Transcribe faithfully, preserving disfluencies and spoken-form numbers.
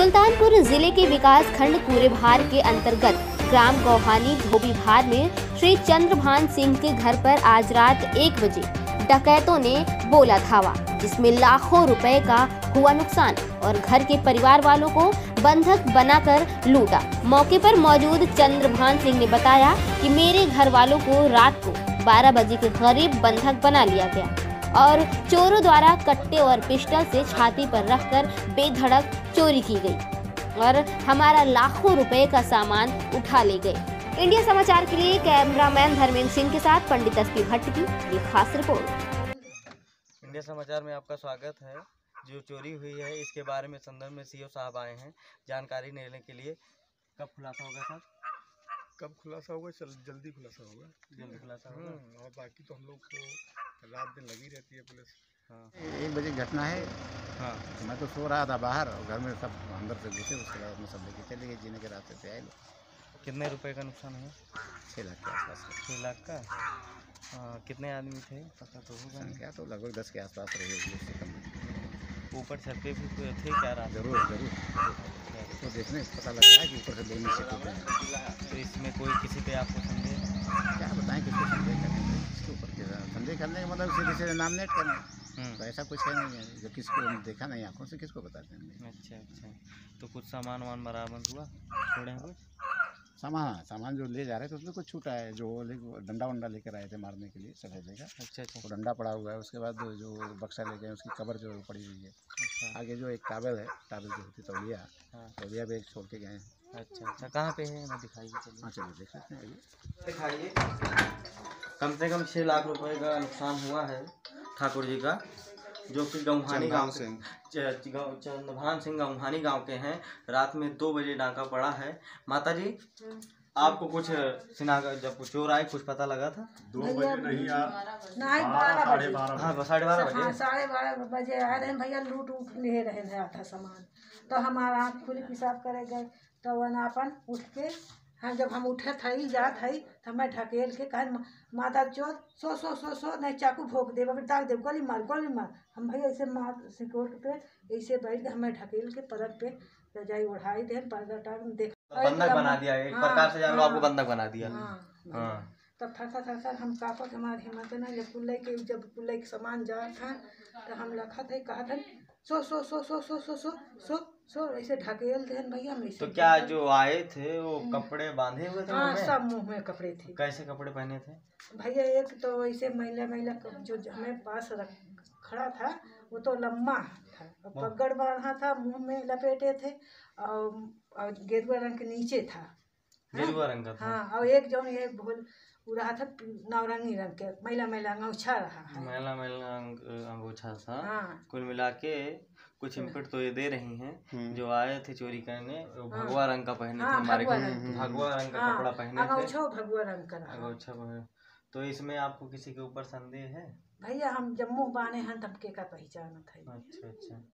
सुल्तानपुर जिले के विकास खंड कूरेभार के अंतर्गत ग्राम गौहानी धोबीभार में श्री चंद्रभान सिंह के घर पर आज रात एक बजे डकैतों ने बोला धावा, जिसमें लाखों रुपए का हुआ नुकसान और घर के परिवार वालों को बंधक बनाकर लूटा। मौके पर मौजूद चंद्रभान सिंह ने बताया कि मेरे घर वालों को रात को बारह बजे के करीब बंधक बना लिया गया और चोरों द्वारा कट्टे और पिस्टल से छाती पर रखकर बेधड़क चोरी की गई और हमारा लाखों रुपए का सामान उठा ले गए। इंडिया समाचार के लिए कैमरामैन धर्मेंद्र सिंह के साथ पंडित एसपी भट्ट की ये खास रिपोर्ट। इंडिया समाचार में आपका स्वागत है। जो चोरी हुई है इसके बारे में संदर्भ में सीओ साहब आए हैं जानकारी लेने के लिए। कब खुलासा होगा सर? कब खुलासा होगा? चल जल्दी खुलासा होगा। जल्दी खुलासा होगा। और बाकी तो हम लोग को रात दिन लगी रहती है पुलिस। हाँ, एक बजे घटना है। हाँ, मैं तो सो रहा था बाहर और घर में सब अंदर से घुसे, उसके बाद में सब लेके चले गए। जीने के रास्ते से आए लोग। कितने रुपए का नुकसान है? छः लाख के आसपास। छः लाख का। हाँ, कितने आदमी थे पता तो होगा? संख्या तो लगभग दस के आसपास रही होगी, उससे कम नहीं। ऊपर छत पे भी कोई थे क्या रात? जरूर जरूर तो देखने पता लग रहा है कि ऊपर से दो नीचे कूद रहे हैं। तो इसमें कोई किसी पे आपको संदेह? क्या बताएं किसको संदेह करने में, किसके ऊपर के संदेह करने का मतलब सीधे सीधे नामनेट करना, तो ऐसा कुछ है नहीं है। जो किसको देखा नहीं आंखों से किसको बताते हैं। अच्छा अच्छा, तो कुछ सामान वामान बरामद हुआ? थोड़े कुछ सामान सामान जो ले जा रहे थे उसमें कुछ छूटा है। जो डंडा वंडा लेकर आए थे मारने के लिए सफेदे का। अच्छा अच्छा, वो डंडा पड़ा हुआ है। उसके बाद जो बक्सा ले गए उसकी कवर जो पड़ी हुई है। अच्छा आगे जो एक टावल है, टावल जो होती तौलिया, हाँ, तौलिया भी एक छोड़ के गए हैं। अच्छा अच्छा, कहाँ पे है? मैं दिखाइए। चलिए हाँ चलिए देख सकते हैं। दिखाइए। कम से कम छः लाख रुपए का नुकसान हुआ है ठाकुर जी का, जो कि गौहानी गांव से चंद्रभान सिंह गौहानी गांव के हैं। रात में दो बजे डाका पड़ा है। माता जी, आपको कुछ सिनागा जब चोर आए कुछ पता लगा था? दो बजे नहीं यार, नहीं बारह साढ़े बजे। बारह हाँ, साढ़े बारह हाँ बजे। साढ़े बारह बजे आए रहे भैया, लूट उठ ले रहे थे आधा सामान। तो हमारा आँख खुली, पेशाब करे गए। तो वन अपन उठ के, हाँ जब हम उठे थई जात हई तो मैं ढकेल के कहे माता चोर सो सो सो सो नहीं चाकू भोंक दे, दाग दे, गोली मार गोली मार। हम भैया ऐसे मार सिकोट पे ऐसे बैठ के हमें ढकेल के परत पे रजाई उड़ाई दे, पर्दा टाक देख बंधक बना दिया एक हाँ, प्रकार से, जान लो हाँ, आपको बंधक बना दिया। हाँ, हाँ, तब थर थर थर हम कापत, हमारी हिम्मत नहीं। जब कुल्लई के जब कुल्लई के सामान जा था तो हम लखा थे, कहा था सो सो सो सो सो सो सो सो सो ऐसे ढकेल थे भैया। हम तो क्या जो आए थे वो कपड़े बांधे हुए थे? हाँ मुंह में? सब मुंह में कपड़े थे। कैसे कपड़े पहने थे भैया एक तो ऐसे महिला महिला जो हमें पास रख खड़ा था वो तो लम्बा था, पगड़ बांधा था, मुंह में लपेटे थे और, और गेरुआ रंग के नीचे था। गेरुआ रंग का था? हाँ, और एक जो ये भूल रहा था नवरंगी रंग के, महिला महिला अंगोछा रहा है। महिला महिला अंगोछा था। हाँ, कुल मिला के कुछ इनपुट तो ये दे रही हैं। जो आए थे चोरी करने वो हाँ, भगवा रंग का पहने हाँ, थे, हमारे भगवा रंग, भगवा रंग का हाँ, कपड़ा पहने थे। अंगोछा भगवा रंग का रहा। अंगोछा पहने। तो इसमें आपको किसी के ऊपर संदेह है? भैया हम जब मुँह बाने हैं तब के का पहचान था। अच्छा अच्छा।